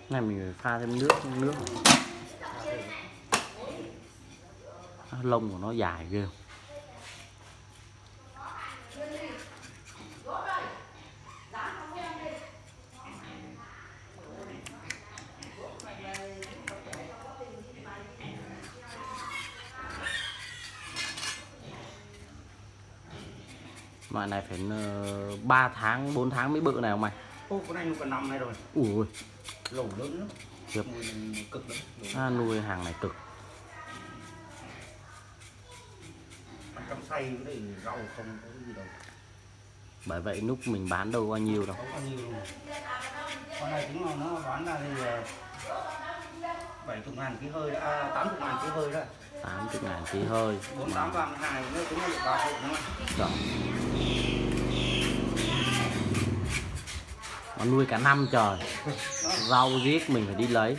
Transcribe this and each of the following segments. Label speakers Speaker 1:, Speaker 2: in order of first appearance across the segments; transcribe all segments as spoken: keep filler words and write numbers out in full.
Speaker 1: Này mình phải pha thêm nước nước à, lông của nó dài ghê. Loại này phải ba tháng bốn tháng mới bự này không mày?
Speaker 2: Ô, con này nuôi cả năm nay rồi.
Speaker 1: Ui,
Speaker 2: Lẩu lớn lắm.
Speaker 1: Khiếp.
Speaker 2: Nuôi cực lắm.
Speaker 1: À, nuôi hàng này cực.
Speaker 2: Ăn cắm xay cái này rau không có gì đâu.
Speaker 1: Bởi vậy lúc mình bán đâu bao nhiêu đâu.
Speaker 2: Không bao nhiêu luôn. Con này tính là nó bán ra thì bảy mươi ngàn ký hơi, à, tám mươi ngàn ký hơi đó.
Speaker 1: tám mươi ngàn ký hơi.
Speaker 2: bốn mươi tám vàng hai nó tính là được ba triệu đúng không?
Speaker 1: Đó. Nó nuôi cả năm trời. Rau riết mình phải đi lấy.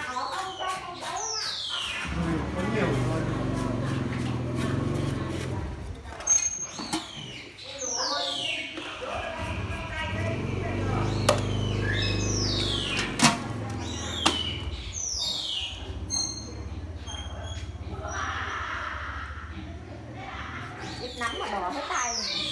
Speaker 2: Có nhiều thôi.
Speaker 3: Nắm mà đỏ hết tay.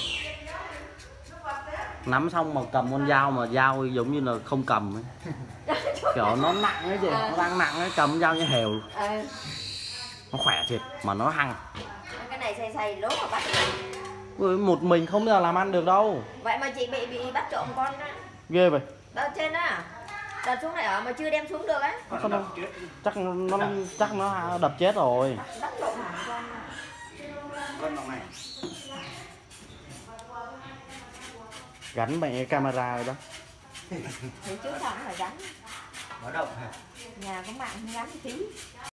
Speaker 1: Nắm xong mà cầm con dao mà dao giống như là không cầm ấy. Kiểu nó nặng ấy chị, nó đang nặng ấy, cầm dao như hều.
Speaker 3: À.
Speaker 1: Nó khỏe thiệt mà nó hăng.
Speaker 3: Cái này xay xay lố mà bắt.
Speaker 1: Ui, một mình không bao giờ làm ăn được đâu.
Speaker 3: Vậy mà chị bị bị bắt trộm con á.
Speaker 1: Ghê vậy.
Speaker 3: Đó trên á. Đặt xuống này ở mà chưa đem xuống được á.
Speaker 1: Sao đâu? Chắc nó chắc nó đập chết rồi.
Speaker 3: Bắt trộm hẳn con.
Speaker 2: Con này.
Speaker 1: Gắn mẹ camera rồi đó.
Speaker 3: Thì trước sau nó phải gắn.
Speaker 2: Báo động hả?
Speaker 3: Nhà có mạng không gắn tí.